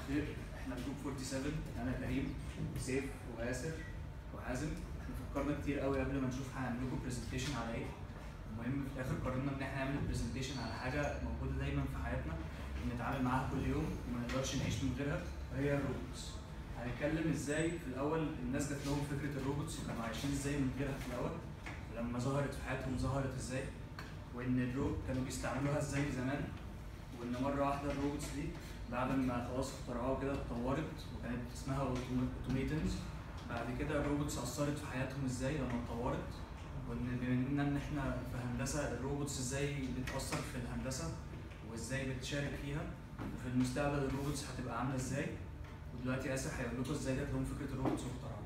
الخير. احنا جروب 47، انا كريم وسيف وياسر وحازم. احنا فكرنا كتير قوي قبل ما نشوف هنعمل لكم برزنتيشن على ايه. المهم في الاخر قررنا ان احنا نعمل برزنتيشن على حاجه موجوده دايما في حياتنا بنتعامل معاها كل يوم وما نقدرش نعيش من غيرها، وهي الروبوتس. هنتكلم ازاي في الاول الناس جات لهم فكره الروبوتس وكانوا عايشين ازاي من غيرها في الاول، ولما ظهرت في حياتهم ظهرت ازاي، وان الروبوت كانوا بيستعملوها ازاي زمان، وان مره واحده الروبوتس دي بعد ما خلاص اخترعوها كده اتطورت وكانت اسمها اوتوميتنز. بعد كده الروبوتس اثرت في حياتهم ازاي لما اتطورت، وان بما ان احنا في هندسه الروبوتس ازاي بتاثر في الهندسه وازاي بتشارك فيها، وفي المستقبل الروبوتس هتبقى عامله ازاي. ودلوقتي ياسر هيقول لكم ازاي جات لهم فكره الروبوتس واخترعوها.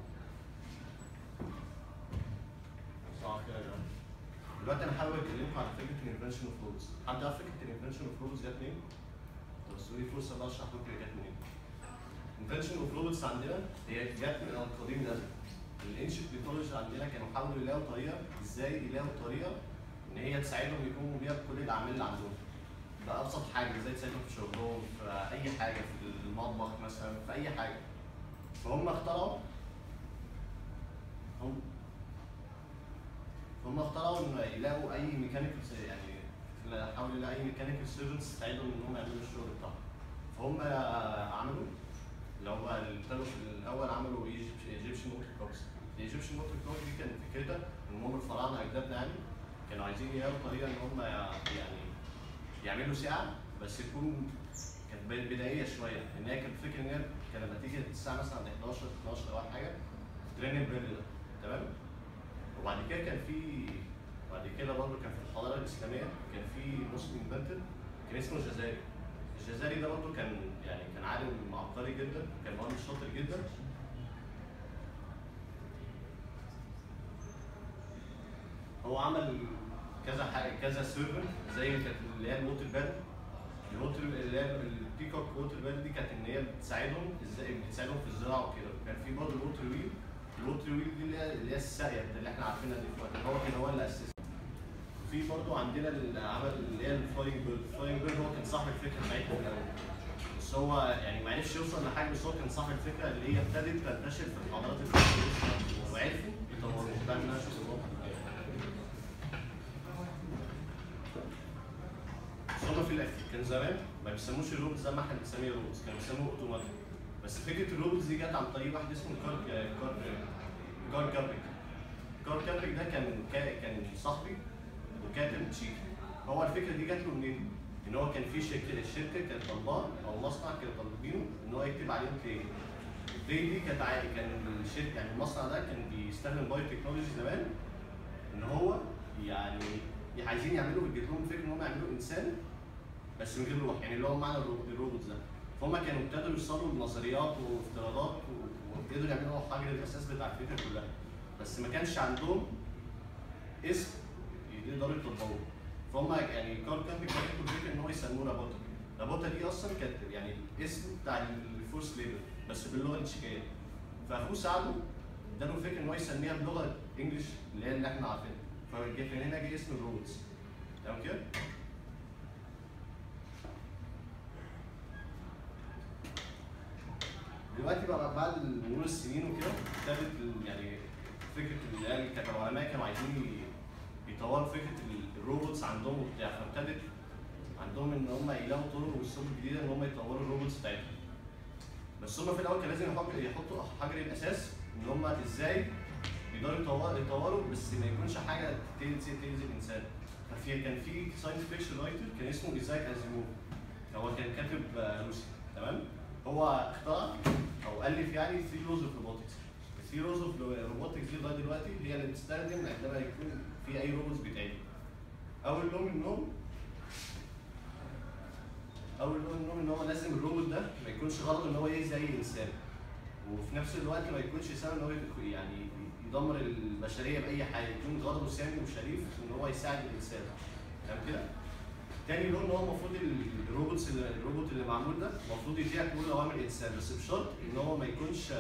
صح كده يا جماعه. دلوقتي انا حابب اكلمكم عن فكره الانفنشن اوف روبوتس. حد عارف فكره الانفنشن اوف روبوتس جت منين؟ بس لي فرصه بقى اشرح لكم هي جت منين. الانفنشن اوف روبوتس عندنا هي جت من القديم الازل. الانشنت ميثولوجي عندنا كانوا حاولوا يلاقوا طريقه ازاي يلاقوا طريقه ان هي تساعدهم يقوموا بيها بكل الاعمال اللي عندهم. ده ابسط حاجه ازاي تساعدهم في شغلهم، في اي حاجه، في المطبخ مثلا، في اي حاجه. فهم اخترعوا انه يلاقوا اي ميكانيكال، يعني حاولوا يلاقوا اي ميكانيكال سيرفنتس تساعدهم ان هم يعملوا الشغل بتاعهم. فهم عملوا اللي هو ابتدوا في الاول عملوا ايجيبشن موتور كارز. الايجيبشن موتور كارز دي كانت فكرتها ان هم الفراعنه اجدادنا يعني كانوا عايزين يلاقوا طريقه ان هم يعني يعملوا ساعه بس تكون كانت بدائيه شويه، ان هي كانت فكره ان هي كان لما تيجي الساعه مثلا عند 11 12 او حاجه ترن البيل ده، تمام؟ وبعد كده برضه كان في الحضاره الاسلاميه كان في مسلم انفنتر كان اسمه الجزائري. الجزائري ده برضه كان عالم عبقري جدا، كان مهندس شاطر جدا. هو عمل كذا حاجه، كذا سيرفر زي اللي هي الووتر باد. اللي هي البيكوك ووتر باد دي كانت ان هي بتساعدهم في الزراعه وكده. كان في برضه الووتر ويل. الووتر ويل دي اللي هي الساقيه اللي احنا عارفينها دلوقتي، هو اللي اسسها. في برضه عندنا اللي عمل اللي هي الفلاينج بيرد. الفلاينج بيرد هو كان صاحب الفكره بتاعتها في الاول، بس هو يعني ما عرفش يوصل لحاجه، بس هو كان صاحب الفكره اللي هي ابتدت تنتشر في الحضارات الفرعونيه وعرفوا يطوروها. ده اللي انا شفته. هم في كان زمان ما بيسموش الروبوتس زي ما احنا بنسميه روبوتس، كانوا بيسموه اوتوماتيك. بس فكره الروبوتس دي جت عن طريق واحد اسمه كار كابريك. ده كان صاحبي وكاتب تشيكي. هو الفكره دي جات له منين؟ ان هو كان في الشركه كانت طالباه او مصنع كانوا طالبينه ان هو يكتب عليهم بلاي. البلاي دي كانت عادي، كان الشركه يعني المصنع ده كان بيستخدم بايو تكنولوجي زمان، ان هو يعني عايزين يعملوا بيجيب لهم فكره ان هم يعملوا انسان بس من غير روح، يعني اللي هو معنى الروبوت ده. فهم كانوا ابتدوا يوصلوا لنظريات وافتراضات وابتدوا يعملوا حاجه للاساس بتاع الفكره كلها، بس ما كانش عندهم اسم يقدروا يطبقوه. فهم يعني كار كان بيكتبوا الفكره ان هو يسموه رابوتا. رابوتا دي اصلا كانت يعني الاسم بتاع الفورس ليبر بس باللغه التشيكيه. فاخوه ساعده اداله الفكره ان هو يسميها بلغه انجلش اللي احنا عارفينها. فمن هنا جه اسم الروبوتس. تمام كده؟ دلوقتي بقى بعد مرور السنين وكده ابتدت يعني فكره اللي هي العلماء كانوا عايزين يطوروا فكره الروبوتس عندهم وبتاع، فابتدت عندهم ان هم يلاقوا طرق وسبل جديده ان هم يطوروا الروبوتس بتاعتهم. بس هم في الاول كان لازم يحطوا حجر الاساس ان هم ازاي يقدروا يطوروا بس ما يكونش حاجه تاذي الانسان. كان في ساينس فيكشن رايتر كان اسمه ايزاك ازيموف. هو كان كاتب روسي، تمام؟ هو اخترع او الف يعني 3 لوز اوف روبوتكس. ال 3 لوز اوف روبوتكس دي لغايه دلوقتي هي اللي بتستخدم عندما يكون في اي روبوتس بيتعمل. اول لون منهم ان هو لازم الروبوت ده ما يكونش غرضه ان هو يأذي اي انسان، وفي نفس الوقت ما يكونش سبب ان هو يعني يدمر البشريه باي حاجه، يكون غرضه سامي وشريف ان هو يساعد الانسان. تمام كده؟ تاني لون هو المفروض الروبوت اللي معمول ده المفروض يطيع كل اوامر الانسان، بس بشرط ان هو ما يكونش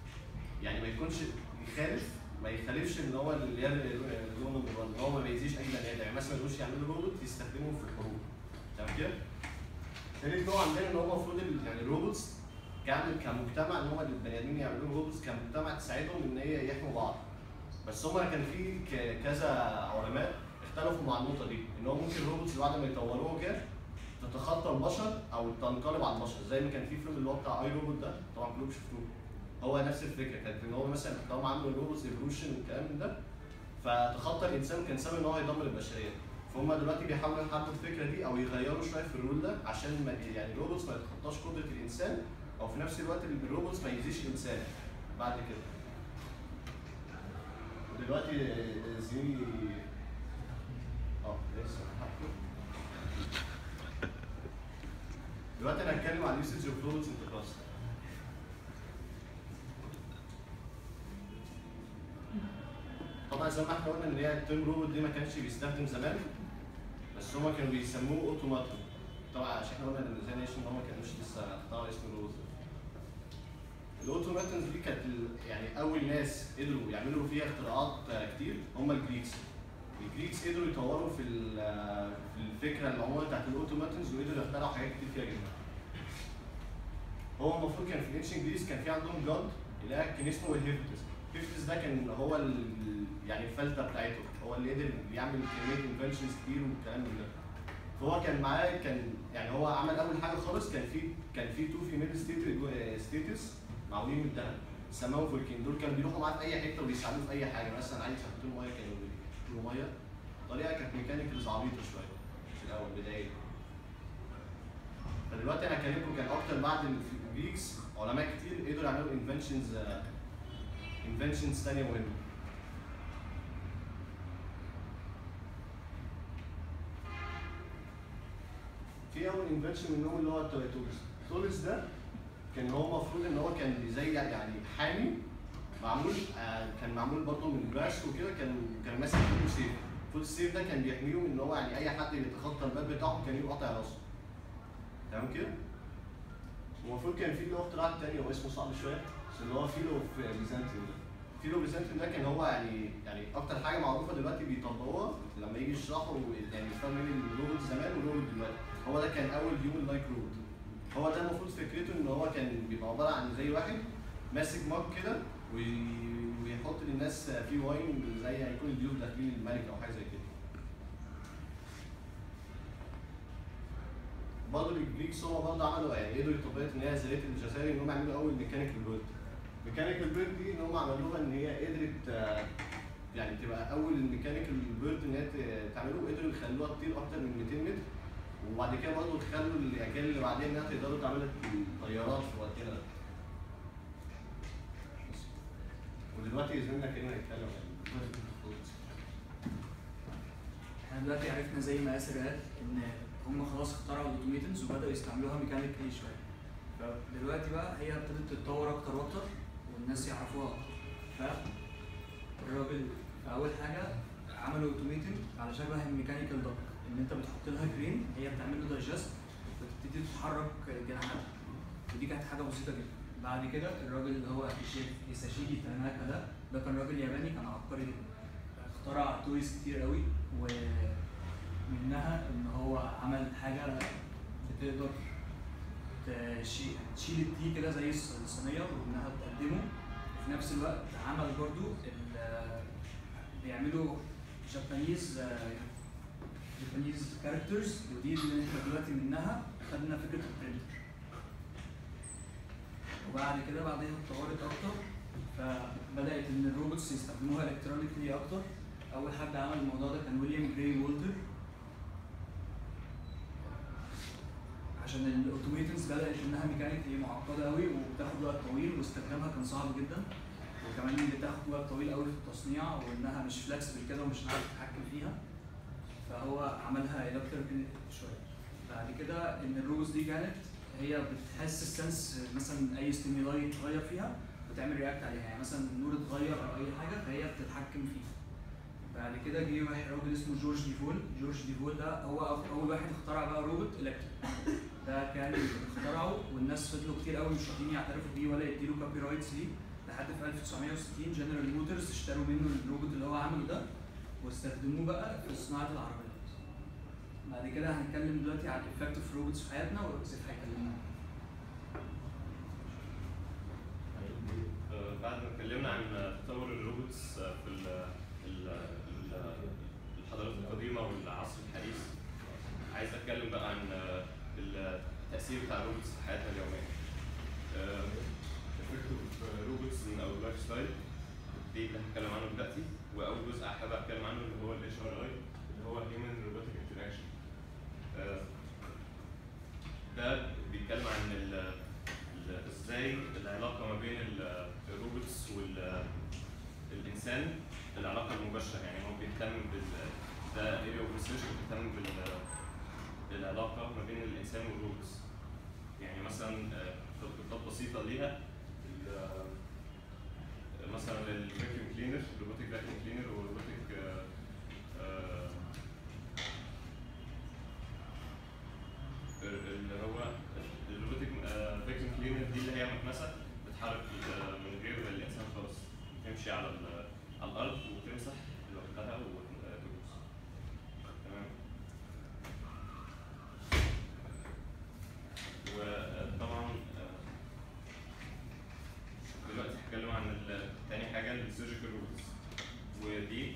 ما يخالفش ان هو اللي هي اللون نمبر 1، ان هو ما يأذيش اي بني ادم. يعني مثلا ما يقدروش يعملوا روبوت يستخدموه في الحروب. تمام كده؟ تالت نوع عندنا ان هو المفروض يعني الروبوتس كمجتمع ان هم البني ادمين يعملوا روبوتس كمجتمع تساعدهم ان هي يحموا بعض. بس هم كان في كذا علماء اختلفوا مع النقطه دي، ان هو ممكن الروبوتس بعد ما يطوروها كده تتخطى البشر او تنقلب على البشر، زي ما كان في فيلم اللي هو بتاع اي روبوت ده، طبعا كلكم شفتوه. هو نفس الفكره، كانت ان هو مثلا هم عملوا الروبوتس ايفولوشن والكلام من ده، فتخطى الانسان كان سبب ان هو يدمر البشريه. فهم دلوقتي بيحاولوا يحاربوا الفكره دي او يغيروا شويه في الرول ده عشان ما يعني الروبوتس ما يتخطاش قدره الانسان، او في نفس الوقت الروبوتس ما يأذيش الانسان بعد كده. ودلوقتي زميلي لسه دلوقتي انا هتكلم عن اليوسج اوف روبوتس ان ذا كلاس. طبعا زي ما احنا قلنا ان هي التيرم روبوت دي ما كانش بيستخدم زمان، بس هما كانوا بيسموه اوتوماتون. طبعا عشان احنا قلنا ان ان هما ما كانوش لسه اخترعوا اسم الروبوت. الاوتوماتونز دي كانت يعني اول ناس قدروا يعملوا فيها اختراعات كتير هما الجريكس. الجريكس قدروا يطوروا في الفكره العموميه بتاعت الاوتوماتونز، وقدروا يخترعوا حاجات كتير فيها جدا. هو المفروض كان في الانشن جريس كان في عندهم جاد اله كان اسمه هيفيستس. هيفيستس ده كان هو يعني الفلتة بتاعته، هو اللي قدر يعمل كميه انفنشنز كتير والكلام من ده. فهو كان معاه يعني هو عمل اول حاجه خالص، كان في تو فيميل ستيتس معمولين من الذهب سماهم فولكين. دول كانوا بيروحوا معاه في اي حته وبيساعدوه في اي حاجه، مثلا عايز يحط له ميه كانوا بيحطوا له ميه. الطريقه كانت ميكانيكالز عبيطه شويه في الاول بدايه. فدلوقتي انا هكلمكم كان اكتر بعد الجريكس علماء كتير قدروا يعملوا انفنشنز ثانيه مهمه. في اول انفنشن منهم اللي هو التوليس. التوليس ده كان هو المفروض ان هو كان زي يعني حامي معمول، كان معمول برضه من جراس وكده، كان ماسك فوت سيف. فوت سيف ده كان بيحميهم ان هو يعني اي حد بيتخطى الباب بتاعهم كان يقطع راسه. تمام كده؟ المفروض كان في اللي هو اختراع تاني هو اسمه صعب شويه، بس اللي هو فيلو في بيزنطيوم ده. فيلو بيزنطيوم ده كان هو يعني اكتر حاجه معروفه دلوقتي بيطبقوها لما يجي يشرحوا يعني الفرق بين الروبوت زمان والروبوت دلوقتي. هو ده كان اول هيومن لايك روبوت. هو ده المفروض فكرته ان هو كان بيبقى عباره عن زي واحد ماسك مج كده ويحط للناس فيه واين زي هيكون الضيوف داخلين الملك او حاجه زي كده. برضه الجريكس هم برضه عملوا يعني قدروا يطبقوا ان هي زي الجزائري ان هم يعملوا اول ميكانيكال بيرد. ميكانيكال بيرد دي ان هم عملوها ان هي قدرت يعني تبقى اول الميكانيكال بيرد ان هي تعملوه، قدروا يخلوها تطير اكتر من 200 متر. وبعد كده برضه خلوا الاجيال اللي بعدين انها تقدروا تعملوا طيارات في وقتنا ده. ودلوقتي زميلنا كريم هيتكلم عن احنا دلوقتي عرفنا زي ما ياسر قال ان هم خلاص اخترعوا الاوتوميتنز وبداوا يستعملوها ميكانيكلي شويه. فدلوقتي بقى هي ابتدت تتطور اكتر واكتر والناس يعرفوها اكتر. فالراجل اول حاجه عملوا اوتوميتنج على شبه الميكانيكال دوك، ان انت بتحط لها كرين هي بتعمل له دايجست وتبتدي تتحرك جناحاتها. ودي كانت حاجه بسيطه جدا. بعد كده الراجل اللي هو هيساشيجي تاناكا ده كان راجل ياباني كان عبقري جدا. اخترع تويز كتير قوي، ومنها ان هو عمل حاجه بتقدر تشيل التي كده زي الصينيه وانها تقدمه. وفي نفس الوقت عمل برضو بيعملوا جابانيز كاركترز، ودي اللي احنا دلوقتي منها خدنا فكره البرنتر. وبعد كده بعدين اتطورت اكتر، فبدات ان الروبوتس يستخدموها الكترونيكلي اكتر. اول حد عمل الموضوع ده كان ويليام جراي وولتر، عشان الاوتوميتنز بدات انها ميكانيكلي معقده قوي وبتاخد وقت طويل واستخدامها كان صعب جدا، وكمان بتاخد وقت طويل قوي في التصنيع وانها مش فلكسبل كده ومش هنعرف نتحكم فيها. فهو عملها الكتريكال شويه. بعد كده ان الروبوتس دي كانت هي بتحس السنس، مثلا اي ستيمولاي يتغير فيها بتعمل رياكت عليها، يعني مثلا النور اتغير او اي حاجه فهي بتتحكم فيها. بعد كده جه واحد راجل اسمه جورج ديفول. جورج ديفول ده هو اول واحد اخترع بقى روبوت الكتريك. ده كان اخترعه والناس فضلوا كتير قوي مش راضيين يعترفوا بيه ولا يديله كوبي رايتس ليه، لحد في 1960 جنرال موتورز اشتروا منه الروبوت اللي هو عمله ده واستخدموه بقى في صناعه العربيات. بعد كده هنتكلم دلوقتي على الافكتيف روبوتس في حياتنا ويوسف هيكلمنا. عن تطور الروبوتس في الحضارات القديمه والعصر الحديث. عايز اتكلم بقى عن التاثير بتاع الروبوتس في حياتنا اليوميه. افكت روبوتس او اللايف ستايل دي اللي هتكلم عنه دلوقتي، واول جزء حابب اتكلم عنه اللي هو الاتش ار اي اللي هو هيومن روبوتك انتراكشن. ده بيتكلم عن ازاي العلاقه ما بين الروبوتس والانسان، العلاقه المباشره. يعني هو بيهتم ده اريا اوف ريسيرش بيهتم بالعلاقه ما بين الانسان والروبوتس. يعني مثلا تطبيقات بسيطه ليها مثلا الفاكيوم كلينر، روبوتك فاكيوم كلينر وروبوتك اللي هو الروبوتك فاكيوم كلينر دي اللي هي مكنسه بتتحرك من غير الانسان خالص، تمشي على الارض وتمسح لوحدها وتدوس. تمام. وطبعا دلوقتي هتكلم عن تاني حاجه السيرجيكال روبوتس، ودي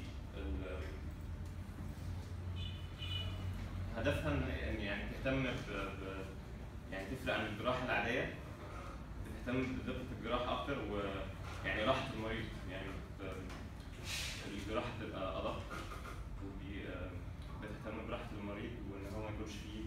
هدفها يعني تهتم يعني تفرق عن الجراحه العاديه، بتهتم بدقه الجراحه اكتر ويعني راحه المريض. يعني الجراحه تبقى ادق بتهتم براحه المريض وان هو ما يكونش فيه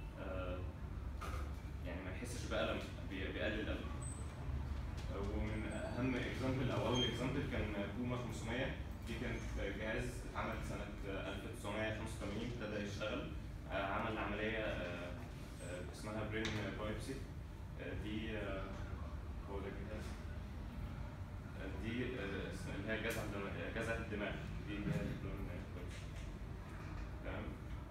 يعني ما يحسش بألم، بيقلل الألم. ومن اهم اكزامبل او اول اكزامبل كان بوما 500. دي كانت جهاز اتعمل سنه 1985 ابتدى يشتغل، عمل عمليه اسمها برين بايوبسي. دي هو ده الجهاز، دي اللي هي جزع الدماغ، دي اللي هي البرين بايوبسي. تمام.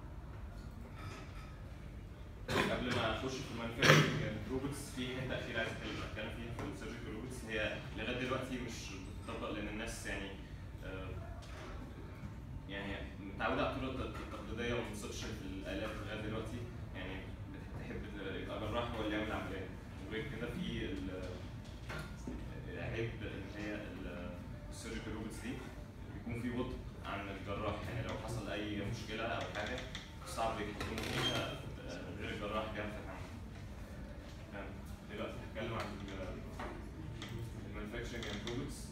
قبل ما اخش في المانيفاكتشرنج روبوتس، في حته اخيره عايز اتكلم فيها في السيرجيكال روبوتس. هي لغايه دلوقتي مش بتطبق لان الناس يعني متعوده على الطرق التقليديه وما بتثقش في الالات لغايه دلوقتي. يعني بتحب يبقى جراح هو اللي يعمل عمليه، وغير كده في عيب ان هي السيرجيكال روبوتس دي بيكون في بطء عن الجراح. يعني لو حصل اي مشكله او حاجه صعب يحكموا فيها غير الجراح بيعرف يتعامل. دلوقتي هتكلم عن المانيفاكتشرنج روبوتس.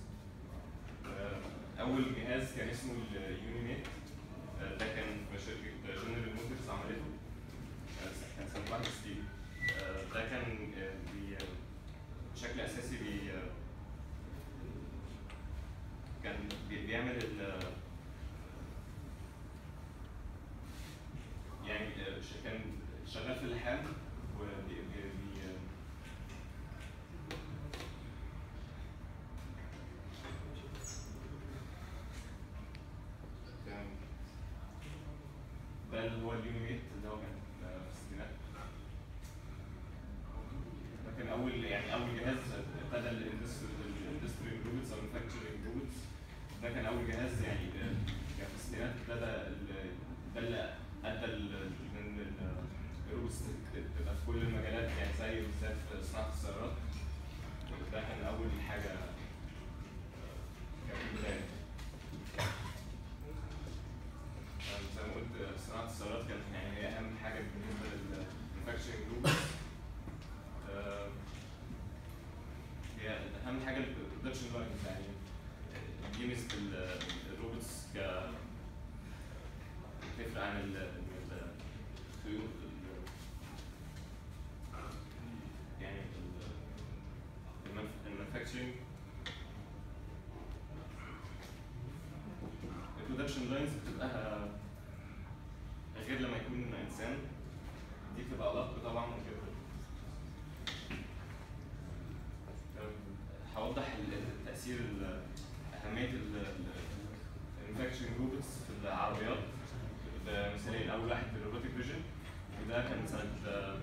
اول جهاز كان اسمه اليونيميت، ده كان في شركه جنرال موتورز عملته، كان سنه 61. ده كان بشكل اساسي كان بيعمل يعني كان شغال في اللحام ده اللي هو اليونيميت اللي هو كان في الستينات. ده كان اول جهاز ابتدى الاندستري روبوتس او المانيفاكتشرنج روبوتس. ده كان اول جهاز يعني كان في الستينات ابتدى ده اللي ادى ان الروبوتس تبقى في كل المجالات، يعني زي بالذات في صناعه السيارات. ده كان اول حاجه كان في البدايه. زي ما قلت صناعه السيارات كانت يعني هي اهم حاجه بالنسبه للمانيفاكتشرنج روبوتس. هي اهم حاجه البرودكشن لاينز. يعني دي ميزه الروبوتس بتفرق عن الخيوط يعني المانيفاكتشرنج. البرودكشن لاينز بتبقى غير لما يكون انسان، دي بتبقى ادق طبعا وكده. هوضح التاثير اهميه المانيفاكتشرنج روبوتس في العربيات بمثالين. اول واحد بالروبوتك فيجن، وده كان سنه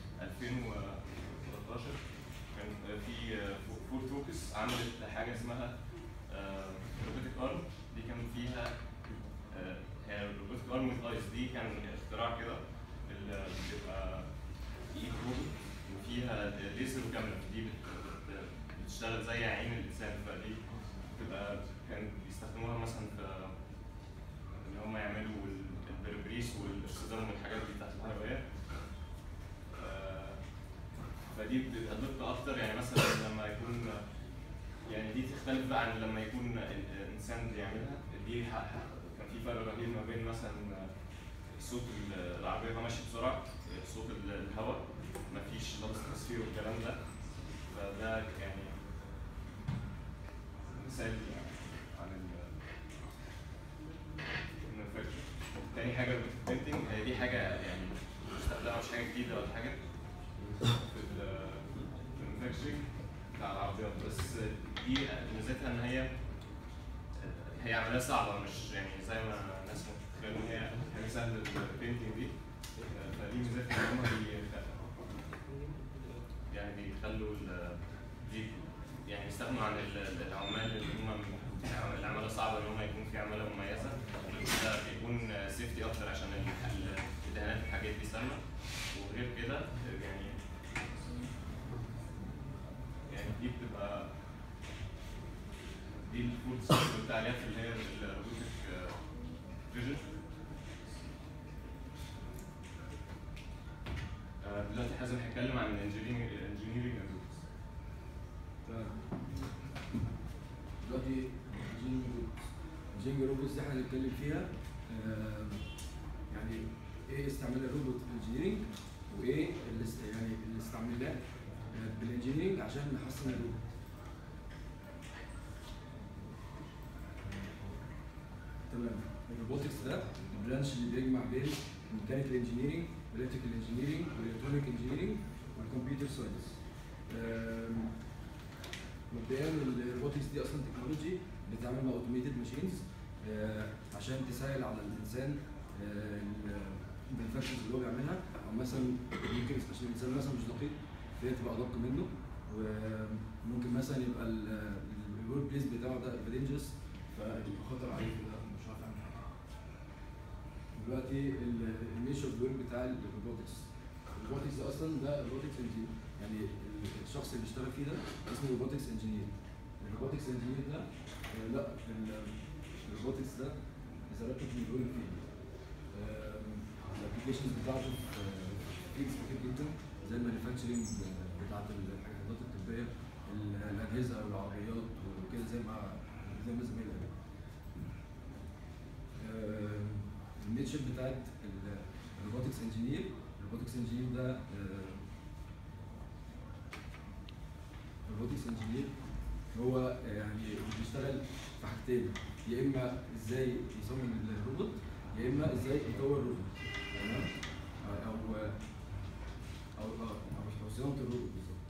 2013. كان في فورد فوكس عملت حاجه اسمها روبوتك ارم. دي كان فيها الروبوتك ارم وذ ايس. دي كان اختراع كده اللي بيبقى ايد روبوت وفيها ليزر وكاميرا، دي بتشتغل زي عين الانسان. فدي بتبقى كان بيستخدموها مثلا في ان هم يعملوا البربريس والصدام والحاجات دي بتاعت الحلويات. فدي بتبقى دقة أكتر، يعني مثلا لما يكون يعني دي تختلف بقى عن لما يكون الإنسان بيعملها. دي كان في فرق رهيب ما بين مثلا صوت العربية وهي ماشية بسرعة، صوت الهواء، مفيش لابس تصفير والكلام ده. فده يعني مثال يعني عن المانيفاكتشر. تاني حاجة البرينتنج، هي دي حاجة يعني مستخدمة، مش حاجة جديدة ولا حاجة في المانيفاكتشرنج بتاع العربيات، بس دي ميزتها إن هي عملية صعبة، مش يعني زي ما الناس متخيلة إن هي حاجة سهلة البرينتنج دي. فدي ميزتها إن هما يعني بيخلوا دي يعني يستغنوا عن العمال اللي هم العمالة صعبة، إن هم يكون في عمالة مميزة. ده بيكون سيفتي أكتر عشان الدهانات الحاجات دي سامة. وغير كده يعني دي بتبقى دي الفود سيستم بتاع اليات اللي هي الروبوتك فيجن. دلوقتي حازم هيتكلم عن الانجينيرنج روبوتس. تمام. دلوقتي انجينيرنج روبوتس دي احنا هنتكلم فيها يعني ايه استعمال الروبوت في الانجينيرنج، وايه يعني اللي استعملناه بالانجينيرنج عشان نحسن الروبوت. تمام. الروبوتكس ده البرانش اللي بيجمع بين ميكانيكال انجينيرنج والكتريكال انجينيرنج والالكترونيك انجينيرنج والكمبيوتر ساينس. مبدئيا الروبوتكس دي اصلا تكنولوجي بتتعامل مع اوتوميتد ماشينز عشان تسهل على الانسان المانيفاكتشرز اللي هو بيعملها، او مثلا ممكن عشان الانسان مثلا مش دقيق فهي تبقى ادق منه، وممكن مثلا يبقى الورك بليس بتاعه ده دينجرس فيبقى خطر عليه مش عارف يعمل حاجه. دلوقتي النيشر دول بتاع الروبوتكس ده اصلا ده روبوتكس انجينير، يعني الشخص اللي بيشتغل فيه ده اسمه روبوتكس انجينير. الروبوتكس انجينير ده لا الروبوتكس ده زرعته في الجول فيه الابلكيشنز بتاعته في فيلدز كتير جدا زي المانيفاكتشرنج بتاعت الحاجات الطبيه، الاجهزه والعربيات وكده زي ما زميلي قال. النيتشر بتاعت الروبوتكس انجينير ده الروبوتكس انجينير هو يعني بيشتغل في حاجتين، يا اما ازاي يصمم الروبوت يا اما ازاي يطور الروبوت، تمام؟ او صيانه الروبوت بالظبط.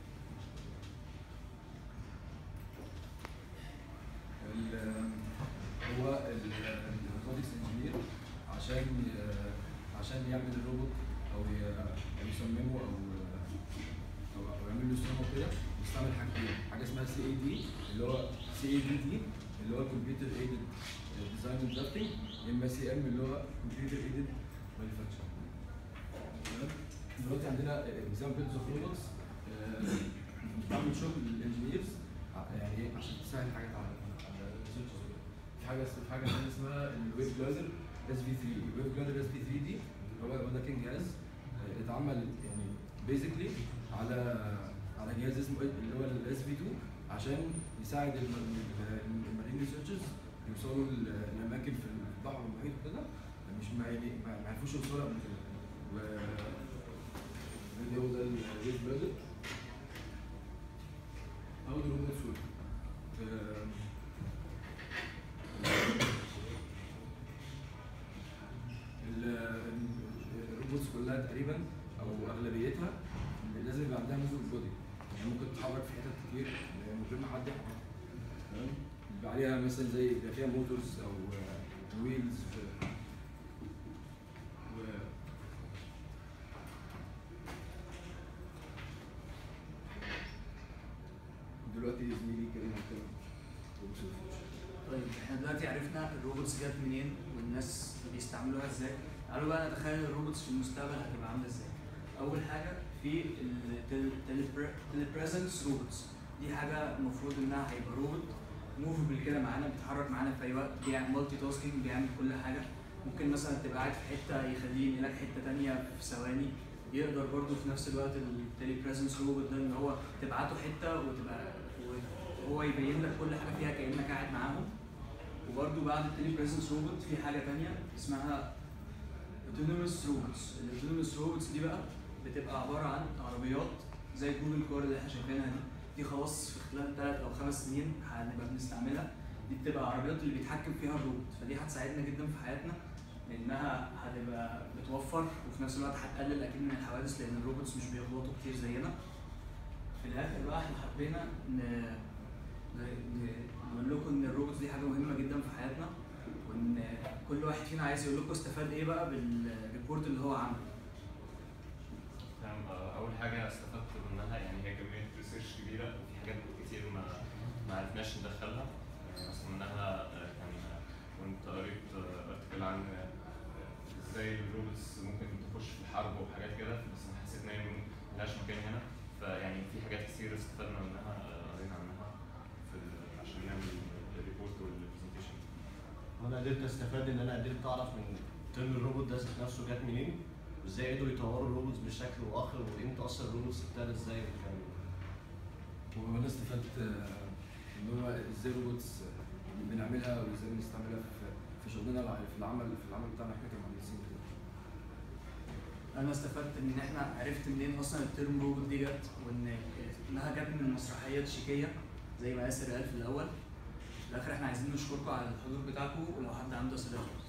هو الروبوتكس انجينير عشان يعمل الروبوت او يصممه او يعمل له صيانه وكده بيستعمل حاجتين، حاجه اسمها CAD اللي هو CADD اللي هو كمبيوتر ايدد ديزاين اند درافتنج، يا اما CM اللي هو كمبيوتر ايدد مانيفاكتشر. دلوقتي عندنا اكزامبلز اوف روبوتس بتعمل شغل للانجينيرز يعني ايه عشان تسهل حاجات على الريسيرشرز. في حاجه ثانيه اسمها الويب جلادر SV3. الويب جلادر SV3 دي هو ده كان جهاز اتعمل يعني بيزيكلي على جهاز اسمه اللي هو الSV2 عشان يساعد المارين ريسيرشرز يوصلوا لاماكن في البحر والمحيط وكده مش ما عرفوش يوصلوا قبل كده. هو ده الويب جلادر او الروبوت سويت. الروبوتس كلها تقريبا او اغلبيتها لازم يبقى عندها موفبل بودي، يعني ممكن تتحرك في حتت كتير من غير ما حد يحرك، تمام؟ يبقى عليها مثلا زي يبقى فيها موتورز او ويلز دلوقتي زميلي كريم هيتكلم. طيب احنا دلوقتي عرفنا الروبوتس جت منين والناس بيستعملوها ازاي. تعالوا بقى نتخيل الروبوتس في المستقبل هتبقى عامله ازاي. اول حاجه في التليبريزنس روبوتس، دي حاجه المفروض انها هيبقى روبوت موفبل كده معانا، بيتحرك معانا في اي وقت، بيعمل مالتي تاسكينج، بيعمل كل حاجه. ممكن مثلا تبقى قاعد في حته يخليه ينقلك حته تانيه في ثواني. يقدر برضه في نفس الوقت التيلي بريزنس روبوت ده ان هو تبعته حته وهو يبين لك كل حاجه فيها كانك قاعد معاهم. وبرده بعد التيلي بريزنس روبوت في حاجه ثانيه اسمها اوتونوموس روبوتس. الاوتونوموس روبوتس دي بقى بتبقى عباره عن عربيات زي جوجل كار اللي احنا شايفينها دي خلاص في خلال 3 أو 5 سنين هنبقى بنستعملها. دي بتبقى العربيات اللي بيتحكم فيها الروبوت، فدي هتساعدنا جدا في حياتنا لانها هتبقى بتوفر وفي نفس الوقت هتقلل اكيد من الحوادث لان الروبوتس مش بيغلطوا كتير زينا. في الاخر بقى احنا حبينا نقول لكم ان الروبوتس دي حاجه مهمه جدا في حياتنا، وان كل واحد فينا عايز يقول لكم استفاد ايه بقى بالريبورت اللي هو عامله. تمام. اول حاجه استفدت منها يعني هي كميه ريسيرش كبيره وفي حاجات كتير ما عرفناش ندخلها. يعني مثلا منها كان كنت قريت ارتكل عن ازاي الروبوتس ممكن تخش في الحرب وحاجات كده، بس انا حسيت ان هي ملهاش مكان هنا. فيعني في حاجات كتير استفدنا منها قرينا عنها عشان نعمل الريبورت والبرزنتيشن. وانا قدرت استفاد ان انا قدرت اعرف من ترم الروبوت ده نفسه جات منين، وازاي قدروا يطوروا الروبوتس بشكل واخر، وامتى اصلا الروبوتس ابتدت ازاي والكلام ده. وانا استفدت ان هو ازاي الروبوتس بنعملها وازاي بنستعملها في شغلنا في العمل بتاعنا احنا كمهندسين كده. انا استفدت ان احنا عرفت منين اصلا الترم روبوت دي جت، وانها جت من مسرحيه شيكيه زي ما ياسر قال في الاول. في الاخر احنا عايزين نشكركم على الحضور بتاعكم، ولو حد عنده اسئله